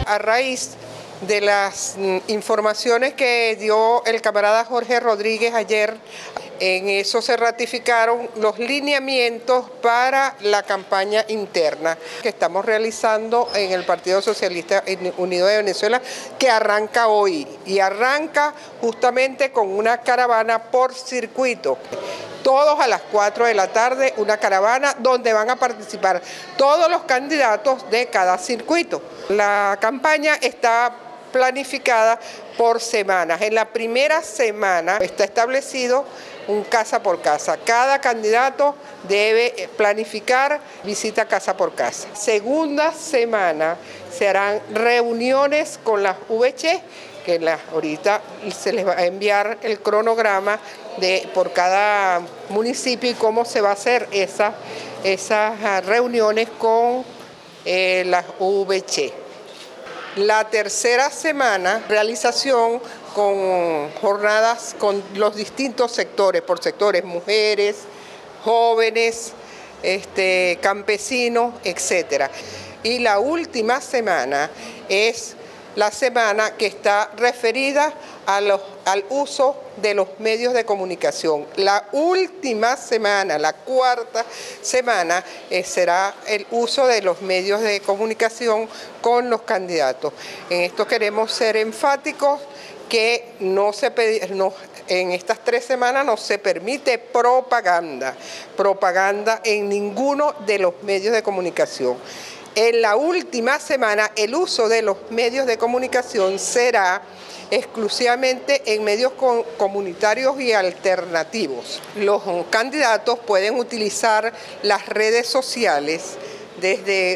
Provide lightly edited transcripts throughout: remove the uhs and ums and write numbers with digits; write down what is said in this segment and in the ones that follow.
A raíz de las informaciones que dio el camarada Jorge Rodríguez ayer, en eso se ratificaron los lineamientos para la campaña interna que estamos realizando en el Partido Socialista Unido de Venezuela, que arranca hoy y arranca justamente con una caravana por circuito. Todos a las 4 de la tarde, una caravana donde van a participar todos los candidatos de cada circuito. La campaña está planificada por semanas. En la primera semana está establecido un casa por casa. Cada candidato debe planificar visita casa por casa. Segunda semana se harán reuniones con las VC, que ahorita se les va a enviar el cronograma por cada municipio y cómo se va a hacer esas reuniones con las VC. La tercera semana, realización con jornadas con los distintos sectores, por sectores, mujeres, jóvenes, campesinos, etc. Y la última semana es la semana que está referida al uso de los medios de comunicación. La última semana, la cuarta semana, será el uso de los medios de comunicación con los candidatos. En esto queremos ser enfáticos que en estas 3 semanas no se permite propaganda en ninguno de los medios de comunicación. En la última semana, el uso de los medios de comunicación será exclusivamente en medios comunitarios y alternativos. Los candidatos pueden utilizar las redes sociales desde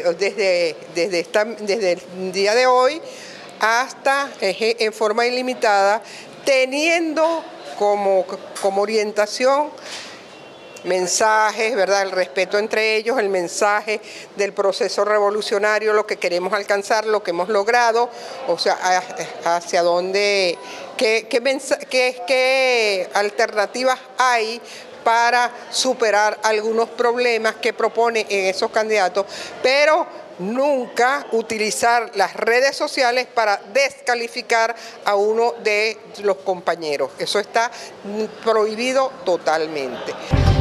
el día de hoy hasta en forma ilimitada, teniendo como orientación mensajes, ¿verdad? El respeto entre ellos, el mensaje del proceso revolucionario, lo que queremos alcanzar, lo que hemos logrado, o sea, hacia dónde, qué alternativas hay para superar algunos problemas que propone en esos candidatos, pero nunca utilizar las redes sociales para descalificar a uno de los compañeros. Eso está prohibido totalmente.